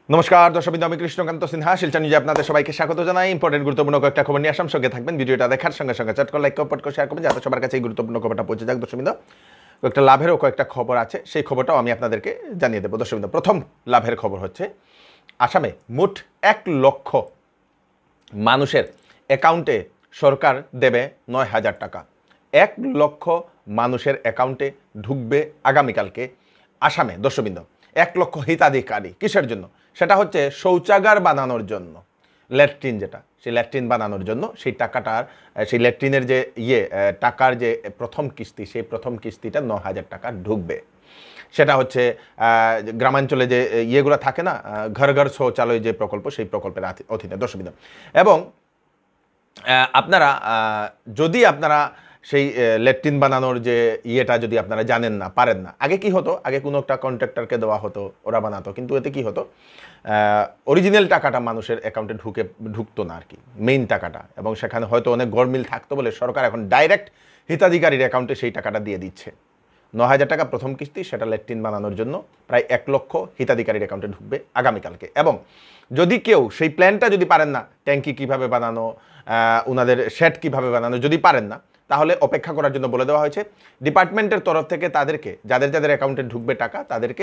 নমস্কার দর্শকবৃন্দ, আমি কৃষ্ণকান্ত সিনহা শিলচর নিউজে আপনাদের সবাইকে স্বাগত জানাই। ইম্পর্টেন্ট গুরুত্বপূর্ণ কয়েকটা খবর নিয়ে আসাম, সঙ্গে থাকবেন। ভিডিওটা দেখার সঙ্গে সঙ্গে চ্যাট করে লাইক করে শেয়ার করবেন, যাতে সবার কাছে এই গুরুত্বপূর্ণ খবরটা পৌঁছে যাক। দর্শকবৃন্দ, কয়েকটা লাভেরও কয়েকটা খবর আছে, সেই খবরটাও আমি আপনাদেরকে জানিয়ে দেবো। দর্শকবৃন্দ, প্রথম লাভের খবর হচ্ছে আসামে মোট 1 লক্ষ মানুষের অ্যাকাউন্টে সরকার দেবে 9,000 টাকা। 1 লক্ষ মানুষের অ্যাকাউন্টে ঢুকবে আগামীকালকে আসামে। দর্শকবৃন্দ, 1 লক্ষ হিতাধিকারী কিসের জন্য? সেটা হচ্ছে শৌচাগার বানানোর জন্য, ল্যাট্রিন যেটা, সেই ল্যাট্রিন বানানোর জন্য সেই টাকাটার, সেই ল্যাট্রিনের যে টাকার যে প্রথম কিস্তি, সেই প্রথম কিস্তিটা 9,000 টাকা ঢুকবে। সেটা হচ্ছে গ্রামাঞ্চলে যে ইয়েগুলো থাকে না, ঘর ঘর শৌচালয় যে প্রকল্প, সেই প্রকল্পের অধীনে। দর্শকবৃন্দ, এবং আপনারা যদি আপনারা সেই ল্যাট্রিন বানানোর যে ইয়েটা যদি আপনারা জানেন না, পারেন না, আগে কি হতো, আগে কোনো একটা কন্ট্রাক্টরকে দেওয়া হতো, ওরা বানাতো, কিন্তু এতে কি হতো, অরিজিনাল টাকাটা মানুষের অ্যাকাউন্টে ঢুকতো না আর কি, মেইন টাকাটা। এবং সেখানে হয়তো অনেক গরমিল থাকতো বলে সরকার এখন ডাইরেক্ট হিতাধিকারীর অ্যাকাউন্টে সেই টাকাটা দিয়ে দিচ্ছে। 9,000 টাকা প্রথম কিস্তি, সেটা ল্যাট্রিন বানানোর জন্য প্রায় 1 লক্ষ হিতাধিকারীর অ্যাকাউন্টে ঢুকবে আগামীকালকে। এবং যদি কেউ সেই প্ল্যানটা যদি পারেন না, ট্যাঙ্কি কীভাবে বানানো, ওনাদের শেড কীভাবে বানানো যদি পারেন না, তাহলে অপেক্ষা করার জন্য বলে দেওয়া হয়েছে। ডিপার্টমেন্টের তরফ থেকে তাদেরকে, যাদের যাদের অ্যাকাউন্টে ঢুকবে টাকা, তাদেরকে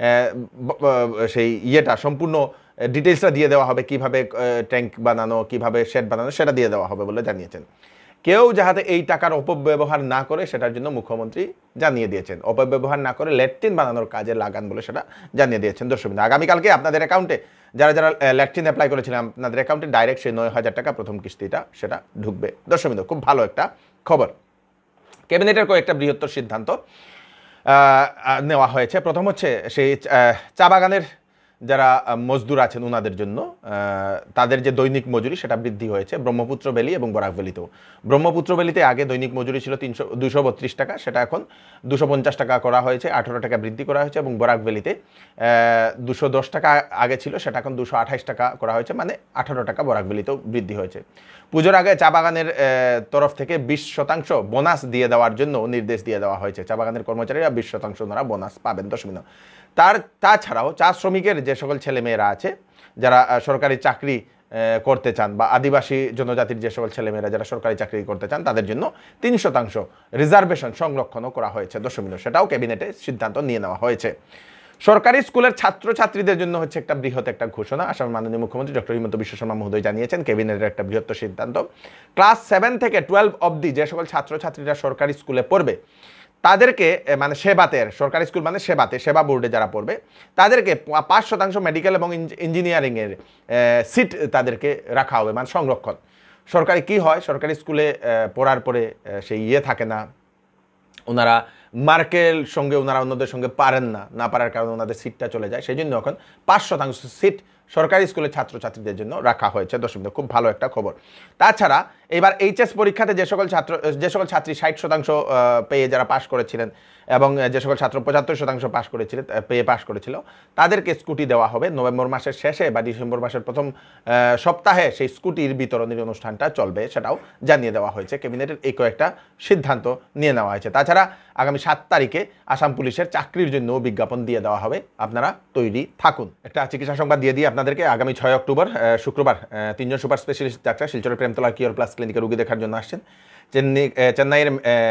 সেই ইয়েটা সম্পূর্ণ ডিটেলসটা দিয়ে দেওয়া হবে, কিভাবে ট্যাঙ্ক বানানো, কিভাবে শেড বানানো, সেটা দিয়ে দেওয়া হবে বলে জানিয়েছেন। কেউ যাতে এই টাকার অপব্যবহার না করে, সেটার জন্য মুখ্যমন্ত্রী জানিয়ে দিয়েছেন। অপব্যবহার না করে ল্যাট্রিন বানানোর কাজে লাগান বলে সেটা জানিয়ে দিয়েছেন। দর্শকবৃন্দ, আগামীকালকে আপনাদের অ্যাকাউন্টে যারা যারা ল্যাট্রিন অ্যাপ্লাই করেছিলাম, আপনাদের অ্যাকাউন্টে ডাইরেক্ট সেই 9,000 টাকা প্রথম কিস্তিটা সেটা ঢুকবে। দর্শকবৃন্দ, খুব ভালো একটা খবর। ক্যাবিনেটের কয়েকটা বৃহত্তর সিদ্ধান্ত নেওয়া হয়েছে। প্রথম হচ্ছে সেই চা বাগানের যারা মজদুর আছেন ওনাদের জন্য তাদের যে দৈনিক মজুরি, সেটা বৃদ্ধি হয়েছে ব্রহ্মপুত্র ভ্যালি এবং বরাক ভ্যালিতেও। ব্রহ্মপুত্র ভ্যালিতে আগে দৈনিক মজুরি ছিল 232 টাকা, সেটা এখন 250 টাকা করা হয়েছে, 18 টাকা বৃদ্ধি করা হয়েছে। এবং বরাক ভ্যালিতে 210 টাকা আগে ছিল, সেটা এখন 228 টাকা করা হয়েছে, মানে 18 টাকা বরাক ভ্যালিতেও বৃদ্ধি হয়েছে। পুজোর আগে চা বাগানের তরফ থেকে 20% বোনাস দিয়ে দেওয়ার জন্য নির্দেশ দিয়ে দেওয়া হয়েছে। চা বাগানের কর্মচারীরা 20% ওনারা বোনাস পাবেন। দর্শকবৃন্দ, তাছাড়াও চা শ্রমিকের যে সকল ছেলেমেয়েরা আছে, যারা সরকারি চাকরি করতে চান, বা আদিবাসী জনজাতির যে সকল ছেলেমেয়েরা যারা সরকারি চাকরি করতে চান, তাদের জন্য 3% রিজার্ভেশন সংরক্ষণও করা হয়েছে। দর্শকবৃন্দ, সেটাও ক্যাবিনেটে সিদ্ধান্ত নিয়ে নেওয়া হয়েছে। সরকারি স্কুলের ছাত্রছাত্রীদের জন্য হচ্ছে একটা বৃহৎ একটা ঘোষণা। আসামের মাননীয় মুখ্যমন্ত্রী ডক্টর হিমন্ত বিশ্ব শর্মা মহোদয় জানিয়েছেন, ক্যাবিনেটের একটা বৃহত্তর সিদ্ধান্ত। ক্লাস 7 থেকে 12 অবধি যে সকল ছাত্রছাত্রীরা সরকারি স্কুলে পড়বে, তাদেরকে, মানে সেবাতে, সরকারি স্কুল মানে সেবাতে, সেবা বোর্ডে যারা পড়বে, তাদেরকে 5% মেডিকেল এবং ইঞ্জিনিয়ারিংয়ের সিট তাদেরকে রাখা হবে, মানে সংরক্ষণ। সরকারি কি হয়, সরকারি স্কুলে পড়ার পরে সেই ইয়ে থাকে না, ওনারা মার্কের সঙ্গে ওনারা অন্যদের সঙ্গে পারেন না পারার কারণে ওনাদের সিটটা চলে যায়, সেই জন্য এখন 5% সিট সরকারি স্কুলের ছাত্রছাত্রীদের জন্য রাখা হয়েছে। দর্শকবৃন্দ, খুব ভালো একটা খবর। তাছাড়া এবার এইচএস পরীক্ষাতে যে সকল ছাত্রী 60% পেয়ে যারা পাশ করেছিলেন, এবং যে সকল ছাত্র 75% পাশ করেছিল, তাদেরকে স্কুটি দেওয়া হবে। নভেম্বর মাসের শেষে বা ডিসেম্বর মাসের প্রথম সপ্তাহে সেই স্কুটির বিতরণের অনুষ্ঠানটা চলবে, সেটাও জানিয়ে দেওয়া হয়েছে। ক্যাবিনেটের এই কয়েকটা সিদ্ধান্ত নিয়ে নেওয়া হয়েছে। তাছাড়া আগামী 7 তারিখে আসাম পুলিশের চাকরির জন্য বিজ্ঞাপন দিয়ে দেওয়া হবে, আপনারা তৈরি থাকুন। একটা চিকিৎসা সংবাদ দিয়ে দিয়ে আপনাদেরকে, আগামী 6 অক্টোবর শুক্রবার 3 জন সুপার স্পেশালিস্ট ডাক্তার শিলচরের প্রেমতলা কিওর প্লাস ক্লিনিকে রোগী দেখার জন্য আসছেন। চেন্নাইয়ের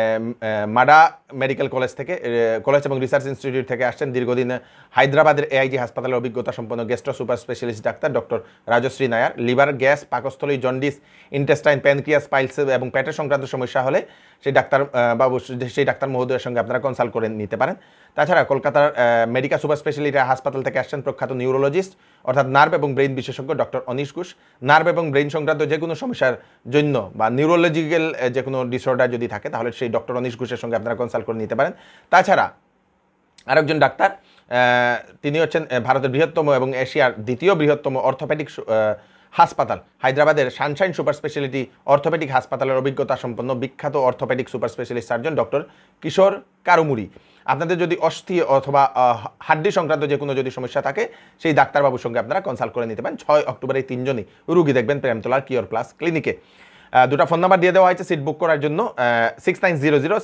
মাডা মেডিকেল কলেজ এবং রিসার্চ ইনস্টিটিউট থেকে আসছেন। দীর্ঘদিন হায়দ্রাবাদের এআইজি হাসপাতালের অভিজ্ঞতা সম্পন্ন গেস্ট্রো সুপার স্পেশালিস্ট ডাক্তার doctor Rajashree Nair. Liver, gas, পাকস্থলী, জন্ডিস, ইন্টেস্টাইন, প্যানক্রিয়াস, পাইলস এবং পেটের সংক্রান্ত সমস্যা হলে সেই ডাক্তার মহোদয়ের সঙ্গে আপনারা কনসাল্ট করে নিতে পারেন। তাছাড়া কলকাতার মেডিকা সুপার স্পেশালিটি হাসপাতাল থেকে আসছেন প্রখ্যাত নিউরোলজিস্ট অর্থাৎ নার্ভ এবং ব্রেইন বিশেষজ্ঞ ডক্টর অনিশ ঘোষ। নার্ভ এবং ব্রেইন সংক্রান্ত যে কোনো সমস্যার জন্য বা নিউরোলজিক্যাল যে কোনো ডিসঅর্ডার যদি থাকে, তাহলে সেই ডক্টর অনিশ ঘোষের সঙ্গে আপনারা কনসাল্ট করে নিতে পারেন। তাছাড়া আরেকজন ডাক্তার, তিনি হচ্ছেন ভারতের বৃহত্তম এবং এশিয়ার দ্বিতীয় বৃহত্তম অর্থোপেডিক হাসপাতাল হায়দ্রাবাদের সানশাইন সুপার স্পেশালিটি অর্থোপেডিক হাসপাতালের অভিজ্ঞতা সম্পন্ন বিখ্যাত orthopaedic super specialist surgeon doctor Kishore Karumuri. আপনাদের যদি অস্থি অথবা হাড্ডি সংক্রান্ত যে কোনো যদি সমস্যা থাকে, সেই ডাক্তারবাবুর সঙ্গে আপনারা কনসাল্ট করে নিতে পারেন। 6 অক্টোবর এই 3 জনই রুগী দেখবেন প্রেমতলার কিওর প্লাস ক্লিনিকে। দুটা ফোন নাম্বার দিয়ে দেওয়া হয়েছে সিট বুক করার জন্য,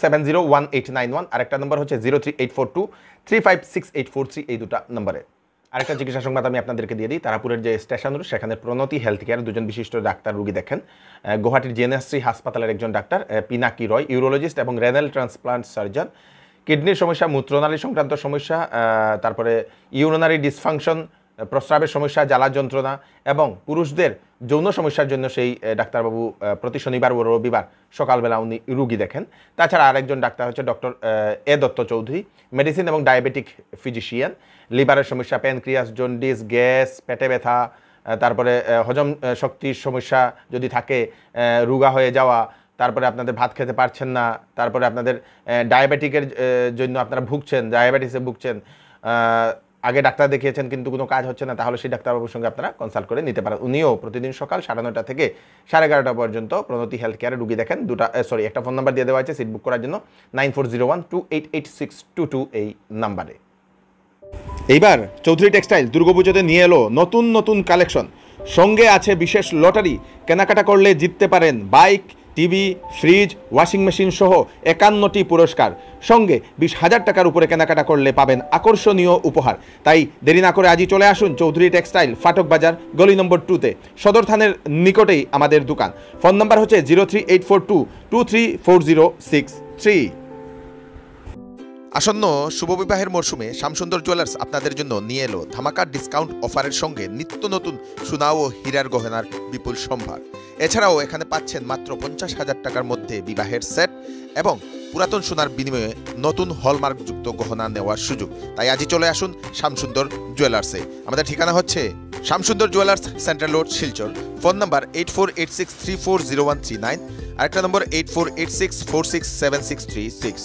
6900701891, আরেকটা নম্বর হচ্ছে 03842356843, এই দুটা নম্বরে। আরেকটা চিকিৎসা সংবাদ আমি আপনাদেরকে দিয়ে দিই। তারাপুরের যে স্টেশন রোড সেখানে প্রণতি হেলথ কেয়ার দুজন বিশিষ্ট ডাক্তার রুগী দেখেন। গুয়াহাটির জেএনএসসি হাসপাতালের একজন ডাক্তার পিনাকি রয়, ইউরোলজিস্ট এবং রেনাল ট্রান্সপ্লান্ট সার্জন। কিডনির সমস্যা, মূত্রনালী সংক্রান্ত সমস্যা, তারপরে ইউরিনারি ডিসফাংশন, প্রস্রাবের সমস্যা, জ্বালা যন্ত্রণা এবং পুরুষদের যৌন সমস্যার জন্য সেই ডাক্তারবাবু প্রতি শনিবার ও রবিবার সকালবেলা উনি রুগী দেখেন। তাছাড়া আরেকজন ডাক্তার হচ্ছে doctor A Dutta Chowdhury, medicine এবং ডায়াবেটিক ফিজিশিয়ান। লিভারের সমস্যা, প্যানক্রিয়াস, জন্ডিস, গ্যাস, পেটে ব্যথা, তারপরে হজম শক্তির সমস্যা যদি থাকে, রোগা হয়ে যাওয়া, তারপরে আপনাদের ভাত খেতে পারছেন না, তারপরে আপনাদের ডায়াবেটিকের জন্য আপনারা ভুগছেন, ডায়াবেটিসে ভুগছেন, আগে ডাক্তার দেখিয়েছেন কিন্তু কোনো কাজ হচ্ছে না, তাহলে সেই ডাক্তারবাবুর সঙ্গে আপনারা কনসাল্ট করে নিতে পারেন। উনিও প্রতিদিন সকাল 9:30 থেকে 11:30 পর্যন্ত প্রণতি হেলথ কেয়ারে রুগী দেখেন। একটা ফোন নাম্বার দিয়ে দেওয়া আছে সিট বুক করার জন্য 9401288622 এই নাম্বারে। এইবার চৌধুরী টেক্সটাইল দুর্গাপুজোতে নিয়ে এলো নতুন নতুন কালেকশন, সঙ্গে আছে বিশেষ লটারি। কেনাকাটা করলে জিততে পারেন bike, TV, fridge, washing machine সহ 51টি পুরস্কার। সঙ্গে 20,000 টাকার উপরে কেনাকাটা করলে পাবেন আকর্ষণীয় উপহার। তাই দেরি না করে আজই চলে আসুন চৌধুরী টেক্সটাইল, ফাটক বাজার, গলি নম্বর 2-তে, সদর থানের নিকটেই আমাদের দোকান। ফোন নাম্বার হচ্ছে 038422340663। আসন্ন শুভবিবাহের মরশুমে শ্যামসুন্দর জুয়েলার্স আপনাদের জন্য নিয়ে এলো ধামাকা ডিসকাউন্ট অফারের সঙ্গে নিত্য নতুন সোনা ও হীরার গহনার বিপুল সম্ভার। এছাড়াও এখানে পাচ্ছেন মাত্র 50,000 টাকার মধ্যে বিবাহের সেট এবং পুরাতন সোনার বিনিময়ে নতুন হলমার্কযুক্ত গহনা নেওয়ার সুযোগ। তাই আজই চলে আসুন শ্যামসুন্দর জুয়েলার্সে। আমাদের ঠিকানা হচ্ছে Shyamsundar jewellers, central road, Silchar. Phone number 8486340139, আরেকটা নম্বর 8486467636।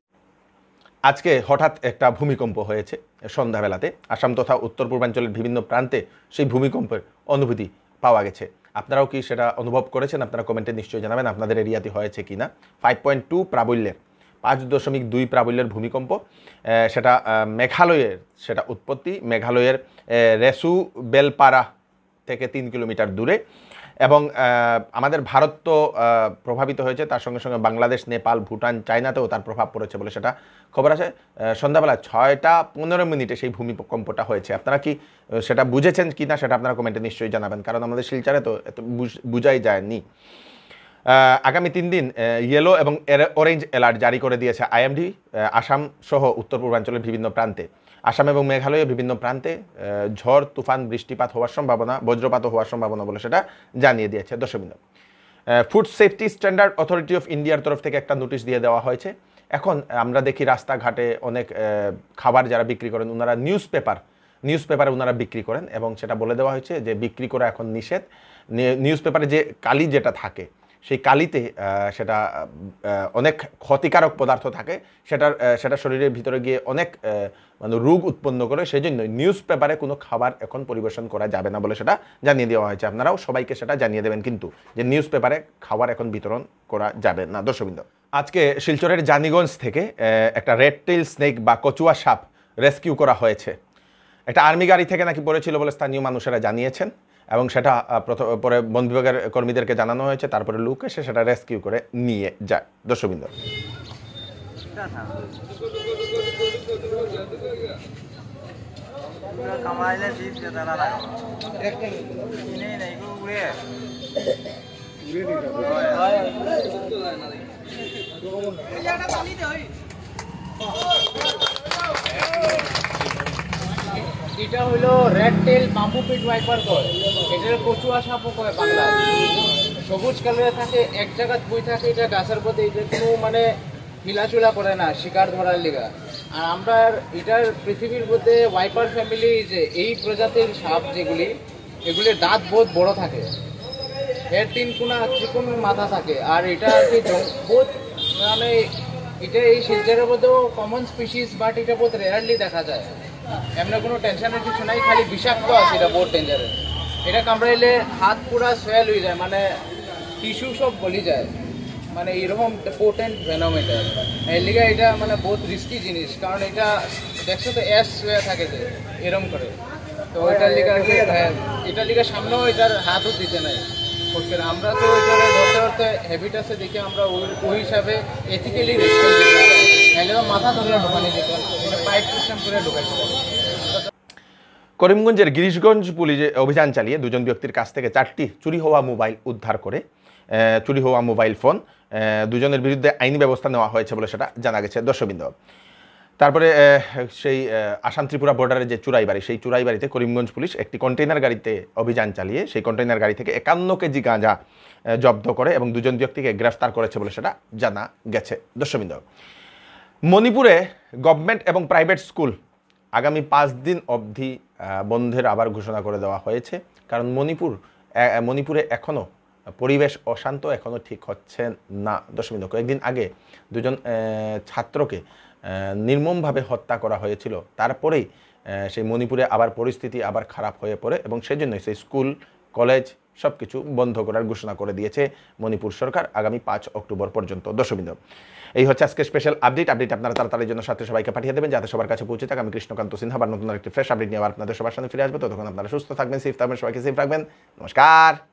আজকে হঠাৎ একটা ভূমিকম্প হয়েছে সন্ধ্যাবেলাতে। আসাম তথা উত্তর পূর্বাঞ্চলের বিভিন্ন প্রান্তে সেই ভূমিকম্পের অনুভূতি পাওয়া গেছে। আপনারাও কি সেটা অনুভব করেছেন? আপনারা কমেন্টে নিশ্চয়ই জানাবেন আপনাদের এরিয়াতে হয়েছে কি না। 5.2 প্রাবল্যের, 5.2 প্রাবল্যের ভূমিকম্প। সেটা মেঘালয়ের, সেটা উৎপত্তি মেঘালয়ের রেসু বেলপাড়া থেকে 3 কিলোমিটার দূরে। এবং আমাদের ভারত তো প্রভাবিত হয়েছে, তার সঙ্গে সঙ্গে বাংলাদেশ, নেপাল, ভুটান, চায়নাতেও তার প্রভাব পড়েছে বলে সেটা খবর আছে। সন্ধ্যাবেলা 6:15 সেই ভূমিকম্পটা হয়েছে। আপনারা কি সেটা বুঝেছেন কি না সেটা আপনারা কমেন্টে নিশ্চয়ই জানাবেন, কারণ আমাদের শিলচরে তো এত বুঝাই যায়নি। আগামী 3 দিন ইয়েলো এবং অরেঞ্জ অ্যালার্ট জারি করে দিয়েছে আইএমডি, আসাম সহ উত্তর পূর্বাঞ্চলের বিভিন্ন প্রান্তে। আসাম এবং মেঘালয়ের বিভিন্ন প্রান্তে ঝড়, তুফান, বৃষ্টিপাত হওয়ার সম্ভাবনা, বজ্রপাতও হওয়ার সম্ভাবনা বলে সেটা জানিয়ে দিয়েছে। দর্শকবৃন্দ, food safety standard authority of ইন্ডিয়ার তরফ থেকে একটা নোটিশ দিয়ে দেওয়া হয়েছে। এখন আমরা দেখি রাস্তাঘাটে অনেক খাবার যারা বিক্রি করেন ওনারা নিউজ পেপারে ওনারা বিক্রি করেন এবং সেটা বলে দেওয়া হয়েছে যে বিক্রি করা এখন নিষেধ। নিউজ পেপারে যে কালি যেটা থাকে সেই কালিতে সেটা অনেক ক্ষতিকারক পদার্থ থাকে, সেটা শরীরের ভিতরে গিয়ে অনেক মানে রোগ উৎপন্ন করে। সেই জন্য নিউজ পেপারে কোনো খাবার এখন পরিবেশন করা যাবে না বলে সেটা জানিয়ে দেওয়া হয়েছে। আপনারাও সবাইকে সেটা জানিয়ে দেবেন কিন্তু যে নিউজ পেপারে খাবার এখন বিতরণ করা যাবে না। দর্শকবৃন্দ, আজকে শিলচরের জানিগঞ্জ থেকে একটা রেড টেইল স্নেক বা কচুয়া সাপ রেস্কিউ করা হয়েছে। একটা আর্মি গাড়ি থেকে নাকি পড়েছিল বলে স্থানীয় মানুষেরা জানিয়েছেন এবং সেটা পরে বন বিভাগের কর্মীদেরকে জানানো হয়েছে। তারপরে লোক এসে সেটা রেস্কিউ করে নিয়ে যায়। দর্শকবৃন্দ, এটা হলো red tail bamboo pit viper কয়, এটার কচুয়া সাপও কয় বাংলায়। সবুজ কালারে থাকে, এক জায়গায় বই থাকে, এটা গাছের পথে, এটা কোনো মানে হিলাচুলা করে না শিকার ধরার লিগা। আর আমরা এটার পৃথিবীর মধ্যে ওয়াইপার ফ্যামিলি যে এই প্রজাতির সাপ যেগুলি, এগুলির দাঁত বহুত বড় থাকে, এর 3 কোনা ত্রিকোণ মাথা থাকে। আর এটা আর কি বহুত মানে এটা এই শিলচরের মধ্যেও কমন স্পিসিস, বাট এটা বহুত রেয়ারলি দেখা যায়। এমনি কোনো টেনশনের কিছু নাই, খালি বিষাক্ত আছে, এটা বহুত ডেঞ্জারাস। এটা কামড়াইলে হাত পুরা সোয়েল হয়ে যায়, মানে টিস্যু সব গলি যায়, মানে এরকম পোটেন্ট ভেনম এটা। এর লিগে এটা মানে বহুত রিস্কি জিনিস, কারণ এটা দেখছো তো অ্যাস হয়ে থাকে যে এরকম করে। তো এটার লিগে এটার লিগে সামনেও এটার হাতও দিতে নাই। আমরা তো এটারে ধরতে ধরতে হ্যাবিট আছে দেখে আমরা ওই হিসাবে এথিক্যালি মাথা ধরে ঢোকানি যেত, পাইপ সিস্টেম করে ঢোকাইতে। করিমগঞ্জের গিরিশগঞ্জ পুলিশে অভিযান চালিয়ে দুজন ব্যক্তির কাছ থেকে 4টি চুরি হওয়া মোবাইল উদ্ধার করে চুরি হওয়া মোবাইল ফোন দুজনের বিরুদ্ধে আইনি ব্যবস্থা নেওয়া হয়েছে বলে সেটা জানা গেছে দর্শকবৃন্দ। তারপরে সেই আসাম ত্রিপুরা বর্ডারের যে চুরাইবাড়ি, সেই চুরাইবাড়িতে করিমগঞ্জ পুলিশ একটি কন্টেইনার গাড়িতে অভিযান চালিয়ে সেই কন্টেইনার গাড়ি থেকে 51 কেজি গাঁজা জব্দ করে এবং দুজন ব্যক্তিকে গ্রেফতার করেছে বলে সেটা জানা গেছে দর্শকবৃন্দ। মণিপুরে গভর্নমেন্ট এবং প্রাইভেট স্কুল আগামী 5 দিন অবধি বন্ধের আবার ঘোষণা করে দেওয়া হয়েছে, কারণ মণিপুরে এখনও পরিবেশ অশান্ত, এখনও ঠিক হচ্ছে না দর্শকবৃন্দ। কয়েকদিন আগে দুজন ছাত্রকে নির্মমভাবে হত্যা করা হয়েছিল, তারপরেই সেই মণিপুরে আবার পরিস্থিতি আবার খারাপ হয়ে পড়ে এবং সেজন্যই সেই স্কুল কলেজ সব কিছু বন্ধ করার ঘোষণা করে দিয়েছে মণিপুর সরকার আগামী 5 অক্টোবর পর্যন্ত দর্শকবৃন্দ। এই হচ্ছে আজকে স্পেশাল আপডেট আপনারা তাড়াতাড়ির জন্য সাথে সবাইকে পাঠিয়ে দেবেন যাতে সবার কাছে পৌঁছে থাকে। আমি কৃষ্ণকান্ত সিনহা আবার নতুন একটি ফ্রেশ আপডেট নিয়ে আবার আপনাদের সবার সামনে ফিরে আসবো। ততক্ষণ আপনারা সুস্থ থাকবেন, সেফ থাকবেন, সবাইকে সেফ রাখবেন। নমস্কার।